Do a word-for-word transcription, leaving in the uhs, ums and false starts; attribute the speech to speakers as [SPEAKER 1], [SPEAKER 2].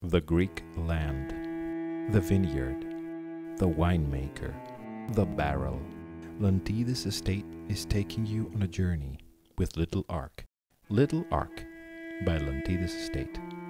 [SPEAKER 1] the Greek land, the vineyard, the winemaker, the barrel. Lantides Estate is taking you on a journey with Little Ark. Little Ark by Lantides Estate.